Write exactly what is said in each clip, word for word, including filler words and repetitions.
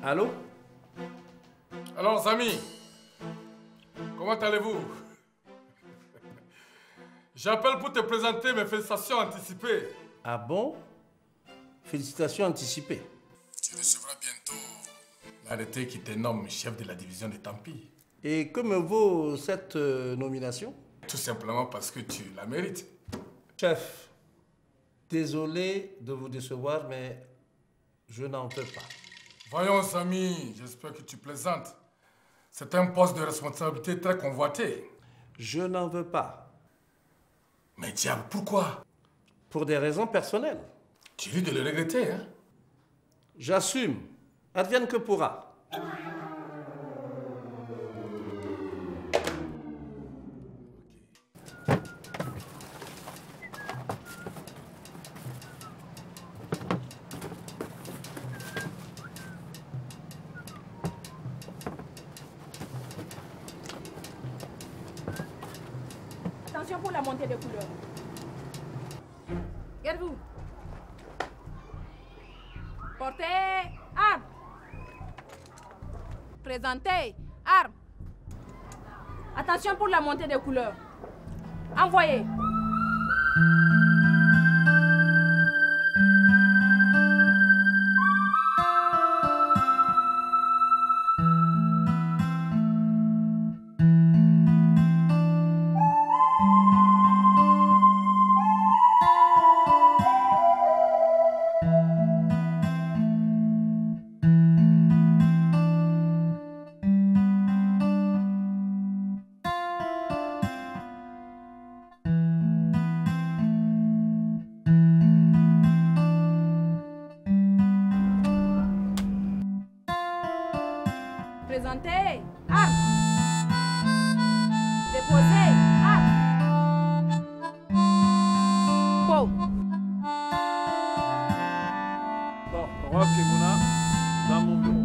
Allô? Alors, amis, comment allez-vous? J'appelle pour te présenter mes félicitations anticipées. Ah bon? Félicitations anticipées. Tu recevras bientôt l'arrêté qui te nomme chef de la division de Tampi. Et que me vaut cette euh, nomination? Tout simplement parce que tu la mérites. Chef, désolé de vous décevoir, mais je n'en peux pas. Voyons, Samy, j'espère que tu plaisantes. C'est un poste de responsabilité très convoité. Je n'en veux pas. Mais diable, pourquoi? Pour des raisons personnelles. Tu ris de le regretter, hein? J'assume. Advienne que pourra. Attention pour la montée de couleurs. Regardez-vous. Portez arme. Présentez arme. Attention pour la montée des couleurs. Envoyez. Présentez arme. Déposez arme. Bon. Bon, Rock et Mouna, dans mon bureau.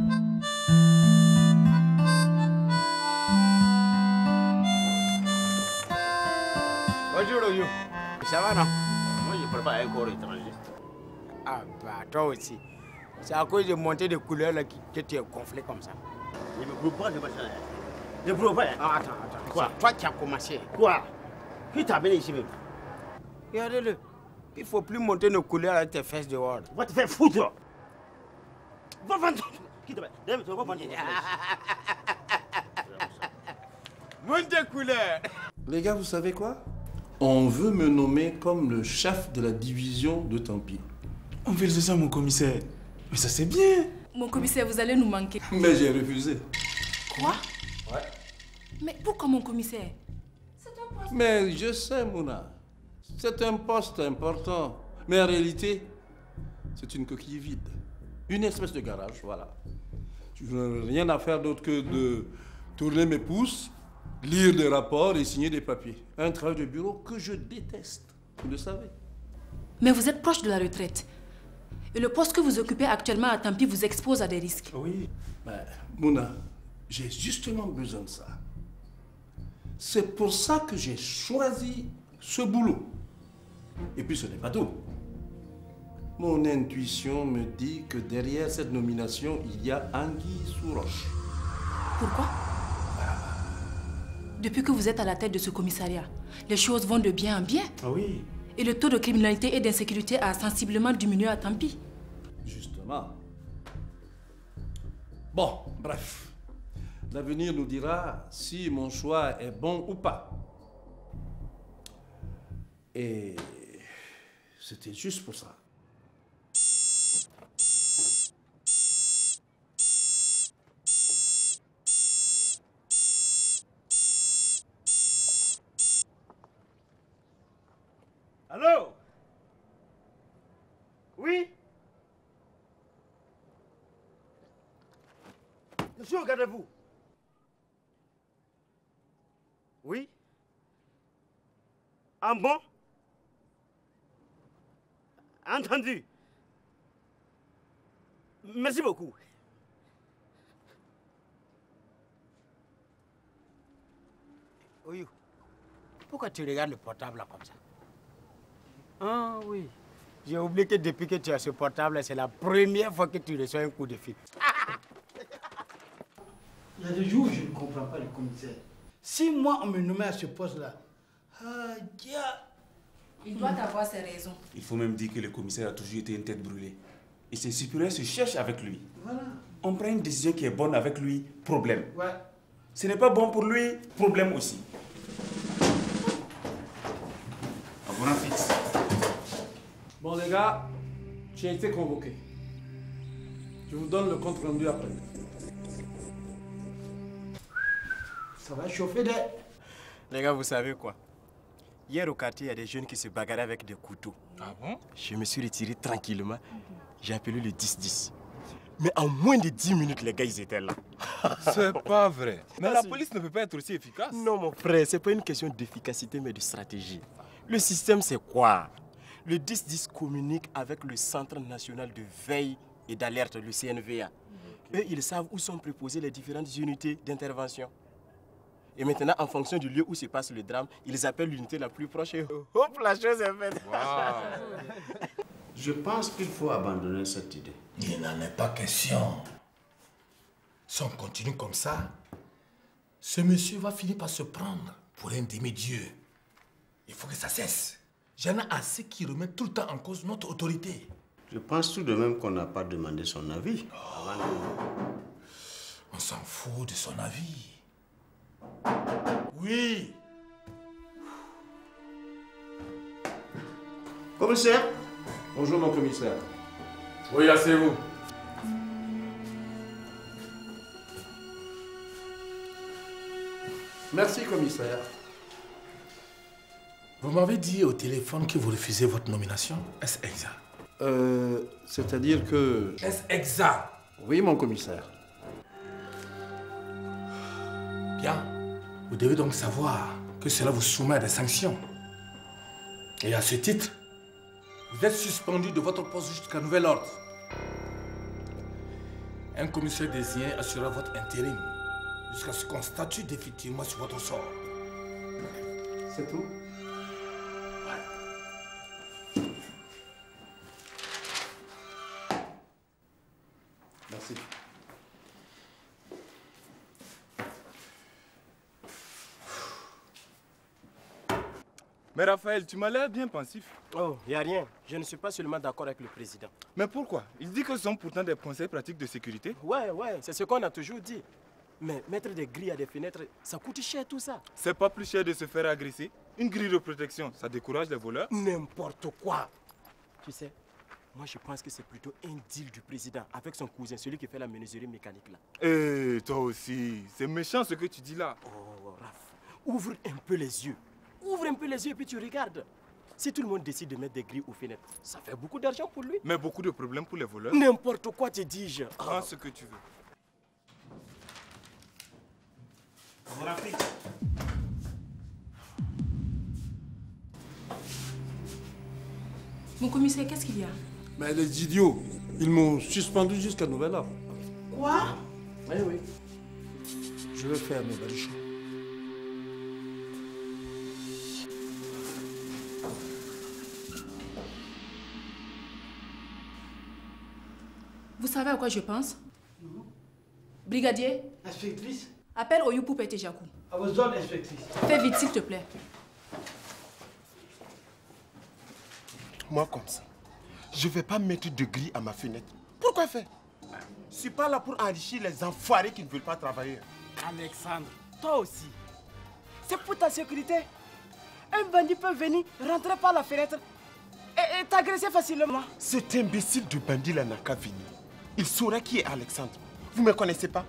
Bonjour, Oyo. Ça va, non? Moi, je prépare un corps étranger. Ah, bah, toi aussi. C'est à cause de montée de couleurs là, que tu es gonflé comme ça. Ne me prouve pas de machin. Ne me prouve pas. Ah, attends, attends. Quoi? Toi qui as commencé. Quoi? Qui t'a amené ici même? Regardez-le. Il ne faut plus monter nos couleurs avec tes fesses dehors. Va te faire foutre. Va vendre. Qui te va? Tu vas vendre. Monte tes couleurs. Les gars, vous savez quoi? On veut me nommer comme le chef de la division de Tampi. On fait ça, mon commissaire. Mais ça, c'est bien. Mon commissaire, vous allez nous manquer. Mais j'ai refusé. Quoi? Ouais. Mais pourquoi mon commissaire? Mais je sais, Mouna. C'est un poste important. Mais en réalité, c'est une coquille vide. Une espèce de garage, voilà. Je n'ai rien à faire d'autre que de tourner mes pouces, lire des rapports et signer des papiers. Un travail de bureau que je déteste. Vous le savez. Mais vous êtes proche de la retraite. Et le poste que vous occupez actuellement à Tampi vous expose à des risques. Oui. Mais, Mouna, j'ai justement besoin de ça. C'est pour ça que j'ai choisi ce boulot. Et puis ce n'est pas tout. Mon intuition me dit que derrière cette nomination, il y a anguille sous roche. Pourquoi? Depuis que vous êtes à la tête de ce commissariat, les choses vont de bien en bien. Ah oui. Et le taux de criminalité et d'insécurité a sensiblement diminué à Tampi. Justement. Bon, bref. L'avenir nous dira si mon choix est bon ou pas. Et c'était juste pour ça. Allô? Oui? Monsieur, regardez-vous. Oui? Ah bon? Entendu. Merci beaucoup. Oui. Pourquoi tu regardes le portable là, comme ça? Ah oui. J'ai oublié que depuis que tu as ce portable, c'est la première fois que tu reçois un coup de fil. Il y a des jours où je ne comprends pas le commissaire. Si moi on me nommait à ce poste-là, ah, dia. Il doit avoir ses raisons. Il faut même dire que le commissaire a toujours été une tête brûlée. Et ses supérieurs se cherchent avec lui. Voilà. On prend une décision qui est bonne avec lui, problème. Ouais. Ce n'est pas bon pour lui, problème aussi. À bon appétit. Bon les gars, j'ai été convoqué. Je vous donne le compte rendu après. Ça va chauffer des... Les gars, vous savez quoi? Hier au quartier, il y a des jeunes qui se bagarraient avec des couteaux. Ah bon? Je me suis retiré tranquillement. J'ai appelé le dix dix. Mais en moins de dix minutes, les gars, ils étaient là. C'est pas vrai. Mais Ah, la si. police ne peut pas être aussi efficace. Non, mon frère, c'est pas une question d'efficacité, mais de stratégie. Le système, c'est quoi? Le dix dix communique avec le Centre national de veille et d'alerte, le C N V A. Eux, ils savent où sont préposées les différentes unités d'intervention. Et maintenant, en fonction du lieu où se passe le drame, ils appellent l'unité la plus proche et hop, la chose est faite. Wow. Je pense qu'il faut abandonner cette idée. Il n'en est pas question. Si on continue comme ça, ce monsieur va finir par se prendre pour un demi-dieu. Il faut que ça cesse. J'en ai assez qui remettent tout le temps en cause notre autorité. Je pense tout de même qu'on n'a pas demandé son avis. Avant de... On s'en fout de son avis. Oui. Commissaire? Bonjour mon commissaire. Oui, asseyez-vous. Merci commissaire. Vous m'avez dit au téléphone que vous refusez votre nomination. Est-ce exact? Euh, c'est-à-dire que... Est-ce exact? Oui mon commissaire. Bien. Vous devez donc savoir que cela vous soumet à des sanctions. Et à ce titre, vous êtes suspendu de votre poste jusqu'à nouvel ordre. Un commissaire désigné assurera votre intérim jusqu'à ce qu'on statue définitivement sur votre sort. C'est tout? Merci. Mais Raphaël, tu m'as l'air bien pensif. Oh, il n'y a rien. Je ne suis pas seulement d'accord avec le président. Mais pourquoi? Il dit que ce sont pourtant des conseils pratiques de sécurité. Ouais, ouais, c'est ce qu'on a toujours dit. Mais mettre des grilles à des fenêtres, ça coûte cher tout ça. C'est pas plus cher de se faire agresser? Une grille de protection, ça décourage les voleurs? N'importe quoi. Tu sais, moi je pense que c'est plutôt un deal du président avec son cousin, celui qui fait la menuiserie mécanique là. Eh, toi aussi, c'est méchant ce que tu dis là. Oh, Raph, ouvre un peu les yeux. Ouvre un peu les yeux et puis tu regardes. Si tout le monde décide de mettre des grilles aux fenêtres, ça fait beaucoup d'argent pour lui. Mais beaucoup de problèmes pour les voleurs. N'importe quoi te dis-je. Prends ce que tu veux. Mon commissaire, qu'est-ce qu'il y a? Mais les idiots, ils m'ont suspendu jusqu'à nouvel ordre. Quoi? Oui, oui. Je vais faire mes baliches. Vous savez à quoi je pense? Brigadier, Inspectrice? appelle Oyupu Petejaku. À vos ordres, inspectrice. Fais vite, s'il te plaît. Moi, comme ça, je ne vais pas mettre de grille à ma fenêtre. Pourquoi faire? Je ne suis pas là pour enrichir les enfoirés qui ne veulent pas travailler. Alexandre, toi aussi. C'est pour ta sécurité. Un bandit peut venir, rentrer par la fenêtre et, et t'agresser facilement. Cet imbécile de bandit-là n'a qu'à venir. Il saura qui est Alexandre. Vous ne me connaissez pas?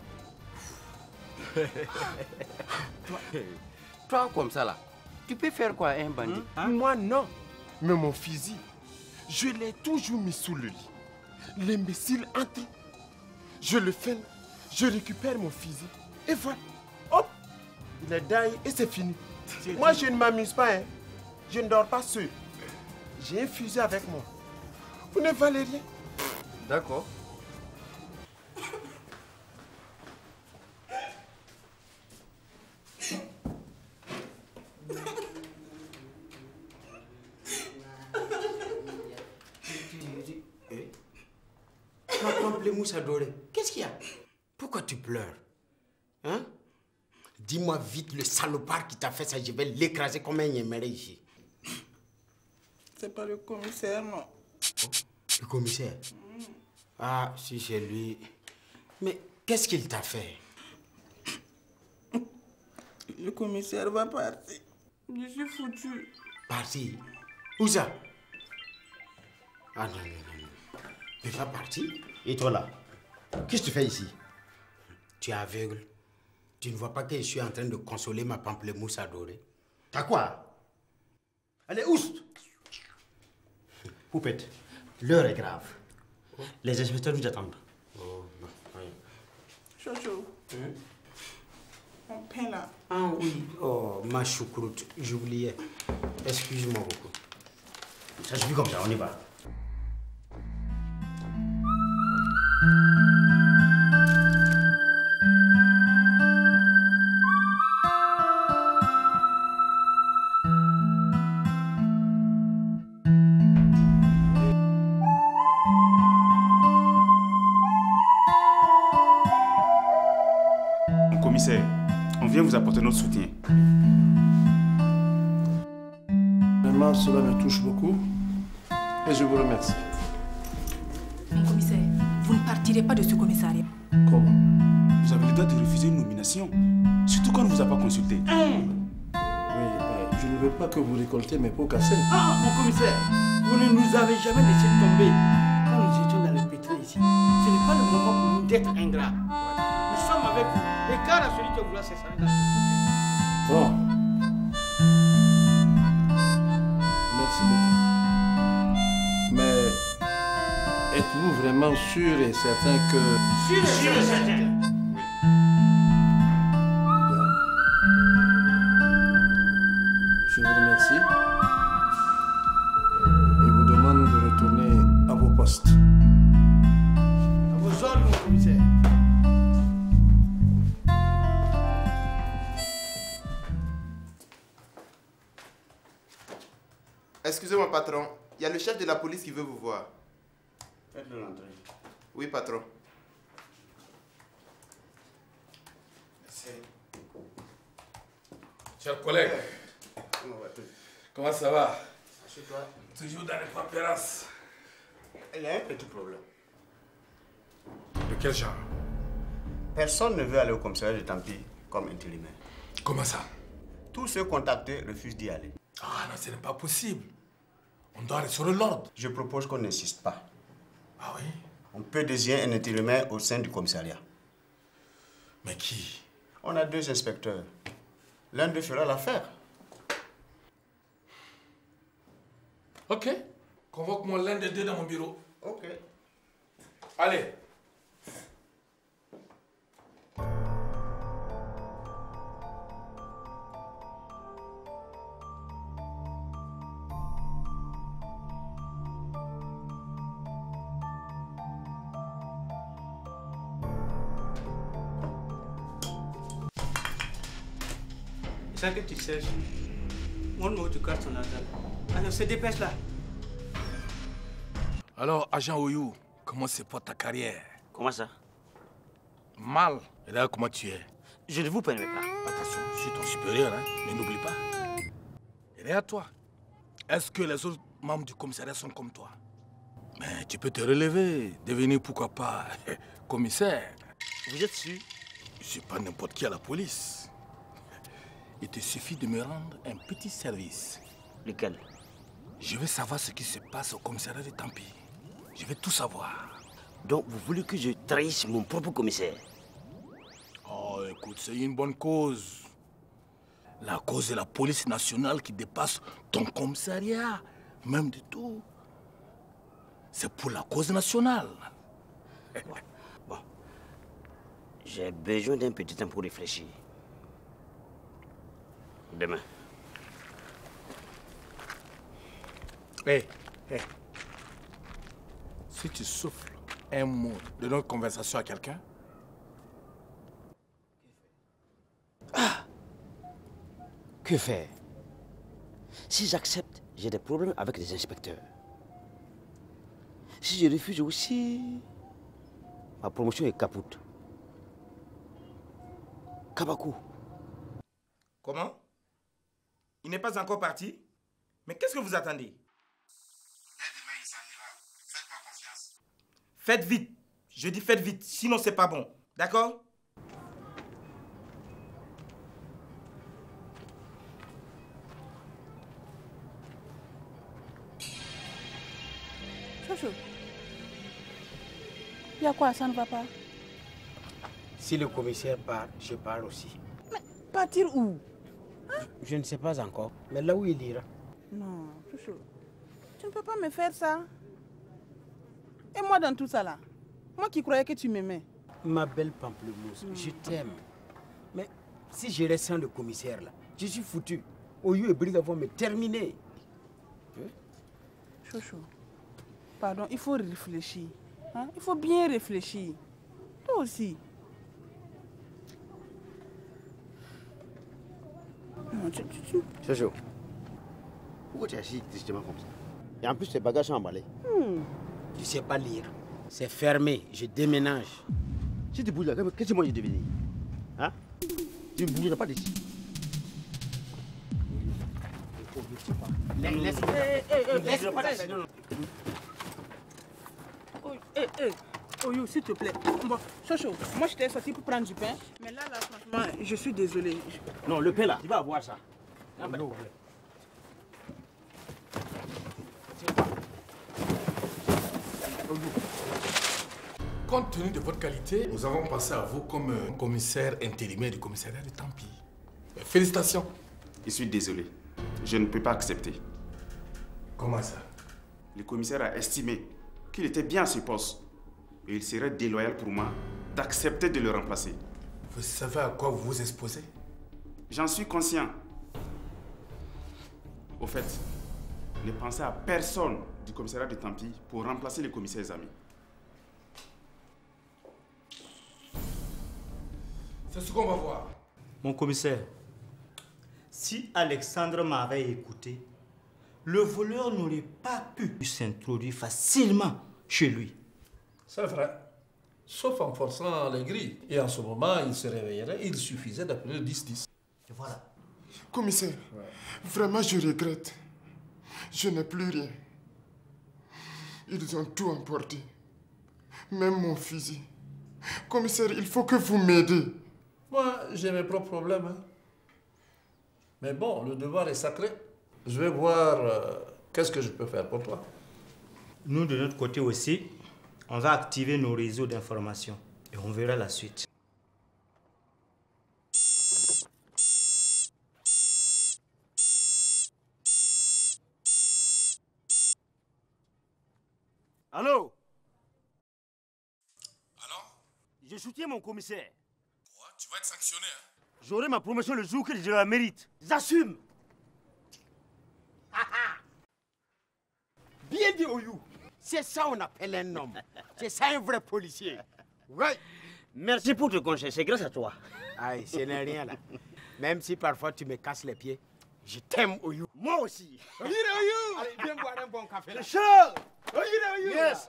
Toi, toi, comme ça là, tu peux faire quoi un bandit? Hein? Moi, non. Mais mon fusil, je l'ai toujours mis sous le lit. L'imbécile entre. Je le fais, je récupère mon fusil. Et voilà. Hop, il est dingue et c'est fini. Moi, je ne m'amuse pas. Hein. Je ne dors pas seul. J'ai un fusil avec moi. Vous ne valez rien. D'accord. Toi, ton mousse adoré. Qu'est-ce qu'il y a? Pourquoi tu pleures? Hein? Dis-moi vite le salopard qui t'a fait ça, je vais l'écraser comme un yéméré ici. C'est pas le commissaire, non. Oh, le commissaire? Mmh. Ah, si c'est lui. Mais qu'est-ce qu'il t'a fait? Le commissaire va partir. Je suis foutu. Parti? Où ça? Ah non, non, non, non. Il va partir? Et toi là? Qu'est-ce que tu fais ici? Tu es aveugle. Tu ne vois pas que je suis en train de consoler ma pamplemousse adorée? T'as quoi? Allez, oust! Poupette, l'heure est grave. Oh. Les inspecteurs nous attendent. Oh, non, oui. Chocho. Hum? Mon pain là. Ah oui, oh, ma choucroute, j'oubliais. Excuse-moi beaucoup. Ça suffit comme ça, on y va. Commissaire, on vient vous apporter notre soutien. Vraiment, cela me touche beaucoup et je vous remercie. Mon commissaire, vous ne partirez pas de ce commissariat. Comment? Vous avez le droit de refuser une nomination, surtout quand on ne vous a pas consulté. Mmh. Oui, mais je ne veux pas que vous récoltez mes pots cassés. Ah, mon commissaire, vous ne nous avez jamais laissé tomber quand nous étions dans le pétrin ici. Ce n'est pas le moment pour nous d'être ingrats. Nous sommes avec vous. Et car à celui qui voulait s'installer dans ce Bon. Merci beaucoup. Mais êtes-vous vraiment sûr et certain que... Sûr et sûr et certain. Oui. Bien. Je vous remercie. Et vous demande de retourner à vos postes. À vos ordres, mon commissaire. Excusez-moi, patron. Il y a le chef de la police qui veut vous voir. Faites-le rentrer. Oui, patron. Merci. Chers collègues, comment ça va? Assieds-toi. Toujours dans les paperasses. Il y a un petit problème. De quel genre? Personne ne veut aller au commissariat de Tampi comme intérimaire. Comment ça? Tous ceux contactés refusent d'y aller. Ah non, ce n'est pas possible. On doit restaurer l'ordre. Je propose qu'on n'insiste pas. Ah oui? On peut désigner un intérimaire au sein du commissariat. Mais qui? On a deux inspecteurs. L'un d'eux fera l'affaire. Ok. Convoque-moi l'un des deux dans mon bureau. Ok. Allez. C'est ça que tu cherches. Montre-moi où tu caches ton argent. Alors, se dépêche là. Alors, agent Oyou, comment se porte ta carrière? Comment ça? Mal. Et là, comment tu es? Je ne vous permets pas. Attention, je suis ton supérieur, hein? Mais n'oublie pas. Et à toi. Est-ce que les autres membres du commissariat sont comme toi? Mais tu peux te relever, devenir pourquoi pas commissaire. Vous êtes sûr? Je ne suis pas n'importe qui à la police. Il te suffit de me rendre un petit service. Lequel? Je veux savoir ce qui se passe au commissariat de Tampi. Je veux tout savoir. Donc vous voulez que je trahisse mon propre commissaire? Oh, écoute, c'est une bonne cause. La cause de la police nationale qui dépasse ton commissariat. Même du tout. C'est pour la cause nationale. Bon. Bon. J'ai besoin d'un petit temps pour réfléchir. Demain. Hé, hey, hé. Hey. Si tu souffles un mot de notre conversation à quelqu'un... Ah! Que faire? Si j'accepte, j'ai des problèmes avec les inspecteurs. Si je refuse aussi, ma promotion est capote. Kabakou. Comment? Il n'est pas encore parti? Mais qu'est-ce que vous attendez? Faites vite. Je dis faites vite, sinon c'est pas bon. D'accord? Chocho. Il y a quoi? Ça ne va pas? Si le commissaire part, je pars aussi. Mais partir où? Hein? Je, je ne sais pas encore, mais là où il ira. Non, Chocho. Tu ne peux pas me faire ça. Et moi dans tout ça là? Moi qui croyais que tu m'aimais. Ma belle pamplemousse, mmh. je t'aime. Mais si je reste sans le commissaire là, je suis foutu. Oyo et Brida vont me terminer. Hein? Chocho, pardon, il faut réfléchir. Hein? Il faut bien réfléchir. Toi aussi. Non, tu, tu, tu... Chocho, pourquoi tu es assis tristement comme ça? Et en plus, tes bagages sont emballés. Hmm. Tu sais pas lire. C'est fermé, je déménage. Si tu bouges là, qu'est-ce que moi je devenir? Hein? Tu ne bougeras pas d'ici. Laisse. Eh, eh, eh, laisse. Eh, eh, Oyo, s'il te plaît. Bon, Chocho, moi je t'ai sorti pour prendre du pain. Mais là, là, franchement, je suis désolée. Non, le pain là, tu vas avoir ça. Ah, ben. Compte tenu de votre qualité, nous avons pensé à vous comme un commissaire intérimaire du commissariat de Tampi. Félicitations. Je suis désolé. Je ne peux pas accepter. Comment ça? Le commissaire a estimé qu'il était bien à ce poste. Et il serait déloyal pour moi d'accepter de le remplacer. Vous savez à quoi vous vous exposez? J'en suis conscient. Au fait, ne pensez à personne du commissariat de Tampi pour remplacer le commissaire Zami. C'est ce qu'on va voir. Mon commissaire, si Alexandre m'avait écouté, le voleur n'aurait pas pu s'introduire facilement chez lui. C'est vrai. Sauf en forçant les grilles. Et en ce moment, il se réveillerait, il suffisait d'appeler le dix dix. Et voilà. Commissaire, ouais. Vraiment je regrette. Je n'ai plus rien. Ils ont tout emporté. Même mon fusil. Commissaire, il faut que vous m'aidez. Moi, j'ai mes propres problèmes. Hein. Mais bon, le devoir est sacré. Je vais voir euh, qu'est-ce que je peux faire pour toi. Nous, de notre côté aussi, on va activer nos réseaux d'information et on verra la suite. Allô? Allô? Je soutiens mon commissaire. Quoi? Tu vas être sanctionné, hein? J'aurai ma promotion le jour que je la mérite. J'assume. Bien dit, Oyou. C'est ça on appelle un homme. C'est ça un vrai policier. Ouais. Merci pour te conseil, c'est grâce à toi. Aïe, ce n'est rien là. Même si parfois tu me casses les pieds, je t'aime, Oyou. Moi aussi. Oyou, Oyou. Allez, viens boire un bon café là. C'est chaud. Oyou, Oyou. Yes.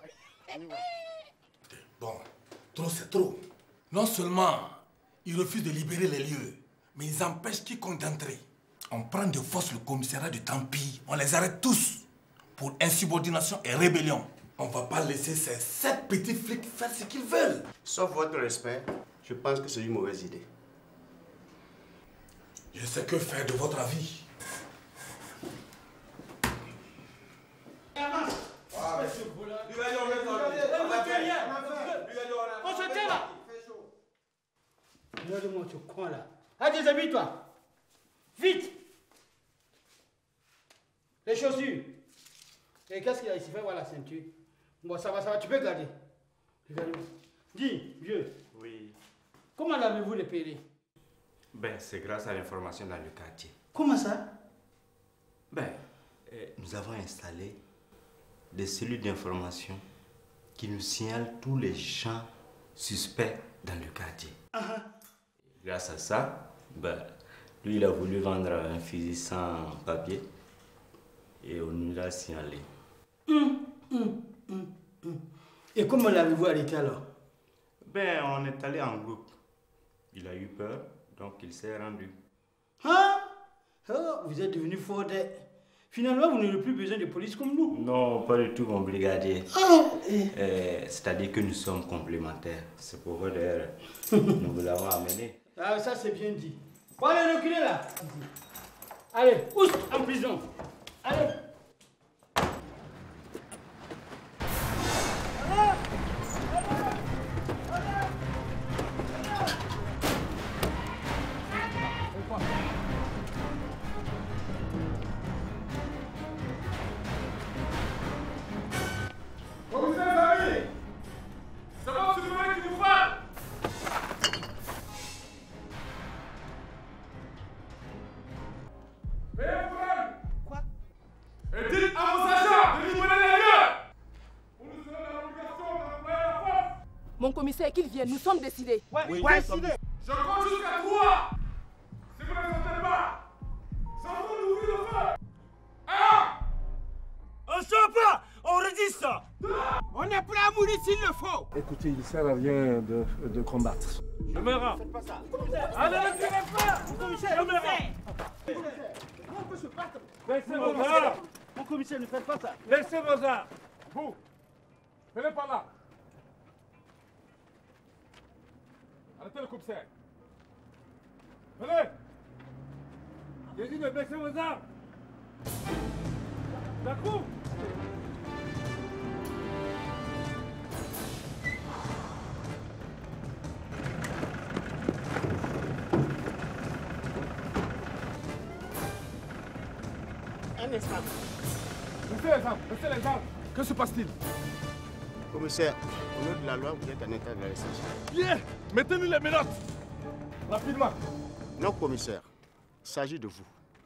Bon, trop c'est trop. Non seulement ils refusent de libérer les lieux, mais ils empêchent quiconque d'entrer. On prend de force le commissariat de Tampi, on les arrête tous pour insubordination et rébellion. On ne va pas laisser ces sept petits flics faire ce qu'ils veulent. Sauf votre respect, je pense que c'est une mauvaise idée. Je sais que faire de votre avis. On se tait là. Regarde-moi ce coin là. Allez, déshabille-toi. Vite. Les chaussures. Et qu'est-ce qu'il y a ici? Fais voir la ceinture. Bon, ça va, ça va, tu peux garder. Regarde-moi. Dis, vieux. Oui. Comment l'avez-vous repéré? Ben, c'est grâce à l'information dans le quartier. Comment ça? Ben, eh, nous avons installé des cellules d'information qui nous signalent tous les gens suspects dans le quartier. Uh-huh. Grâce à ça, ben, lui, il a voulu vendre un fusil sans papier et on nous l'a signalé. Hum, hum, hum, hum. Et comment l'avez-vous arrêté alors? Ben, on est allé en groupe. Il a eu peur, Donc il s'est rendu. Hein? Oh, vous êtes devenu fort. Finalement, vous n'aurez plus besoin de police comme nous. Non, pas du tout, mon brigadier. Ah. Euh, C'est-à-dire que nous sommes complémentaires. C'est pourquoi d'ailleurs nous vous l'avons amené. Ah, ça c'est bien dit. Bon, allez, reculez là. Allez, oust, en prison. Allez. Mon commissaire, qu'il vienne, nous sommes décidés. Ouais, oui, ouais, décidés. Je compte jusqu'à trois. Si vous ne sentez pas, ça va nous ouvrir le feu. Un. On sort pas, on résiste. On est prêt à mourir s'il le faut. Écoutez, il ne sert à rien de, de combattre. Je me rends. Faites pas ça. Allez, ne tirez pas. Mon commissaire, je me rends. On peut se battre. Laissez vos armes. Mon commissaire, ne faites pas ça. Laissez vos armes. Vous, venez par là. Arrêtez le commissaire. Venez. J'ai dit de baisser vos armes. D'un coup. Un instant. Baissez les armes. Baissez les armes. Que se passe-t-il? Commissaire, au nom de la loi, vous êtes en état d'arrestation. Bien. Mettez-nous les menottes. Rapidement. Non, commissaire. Il s'agit de vous.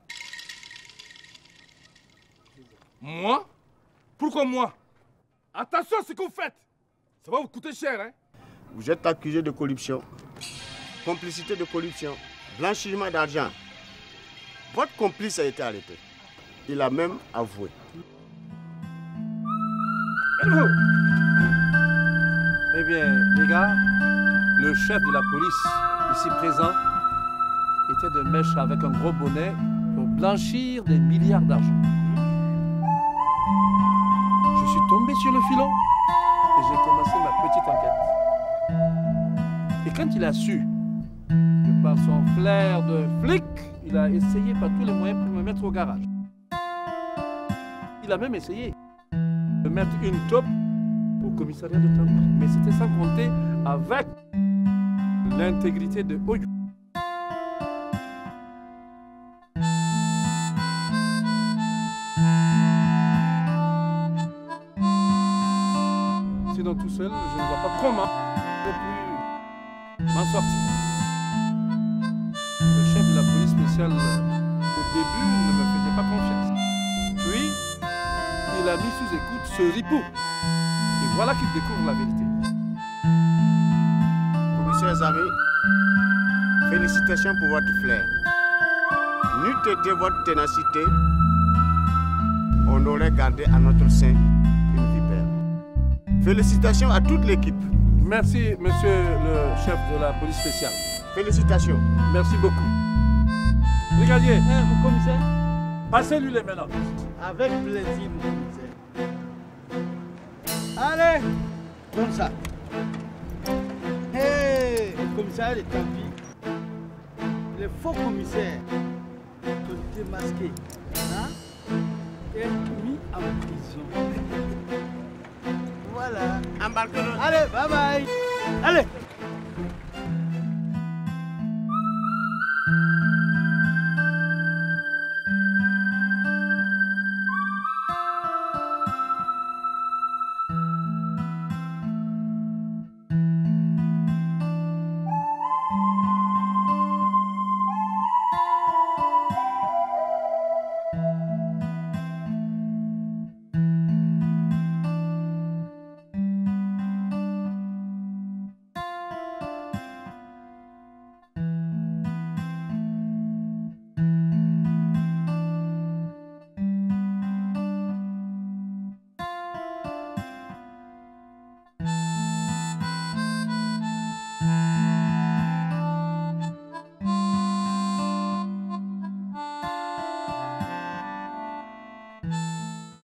Moi? Pourquoi moi? Attention à ce que vous faites. Ça va vous coûter cher, hein? Vous êtes accusé de corruption, complicité de corruption, blanchiment d'argent. Votre complice a été arrêté. Il a même avoué. Eh bien, les gars, le chef de la police, ici présent, était de mèche avec un gros bonnet pour blanchir des milliards d'argent. Je suis tombé sur le filon et j'ai commencé ma petite enquête. Et quand il a su que par son flair de flic, il a essayé par tous les moyens pour me mettre au garage. Il a même essayé de mettre une taupe au commissariat de Tambou. Mais c'était sans compter avec l'intégrité de Oyou. Sinon tout seul, je ne vois pas comment je peux m'en sortir. Le chef de la police spéciale, au début, ne me faisait pas confiance. Puis, il a mis sous écoute ce ripou. Et voilà qu'il découvre la vérité. Commissaires amis, félicitations pour votre flair. N'eût été votre ténacité, on aurait gardé à notre sein une vipère. Félicitations à toute l'équipe. Merci, monsieur le chef de la police spéciale. Félicitations. Merci beaucoup. Brigadier, Hein, mon commissaire? passez-lui les menottes. Avec plaisir, mon commissaire. Allez, comme ça. Hé, le commissaire de Tampi, les faux commissaires sont démasqués, hein, et mis en prison. Voilà. Embarquez-le. Allez, bye bye. Allez.